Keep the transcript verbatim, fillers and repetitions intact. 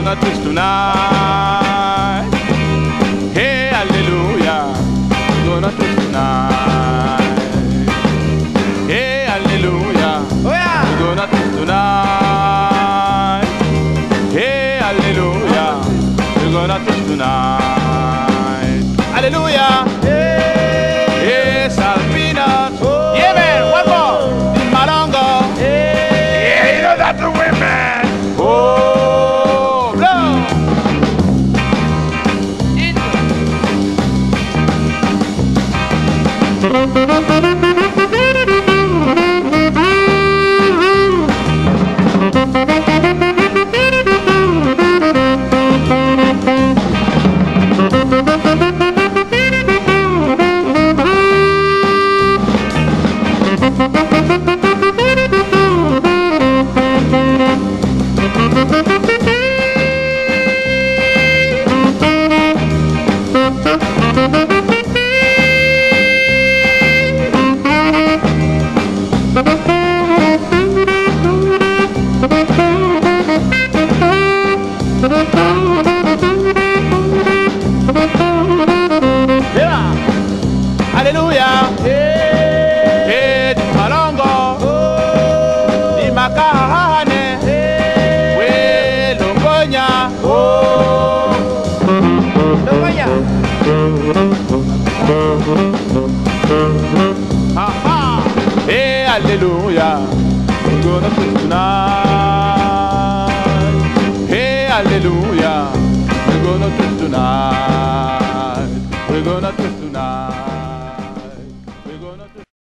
gonna twist tonight. Hey, hallelujah, we're gonna twist tonight. Hey, hallelujah, Oh yeah. we're gonna twist tonight. Hey, hallelujah, we're gonna twist tonight. Hallelujah. Hey, Salvina. Oh. Yeah, man, one more. Malongo. Yeah, you know that's the way, man. Oh, blow. Yeah. Hallelujah. Hey, di Malongo. Di Makahane. We Longonya. Oh. Longonya. Aha. Hey, hallelujah. We're gonna twist tonight. Hey, hallelujah. We're gonna twist tonight. We're gonna twist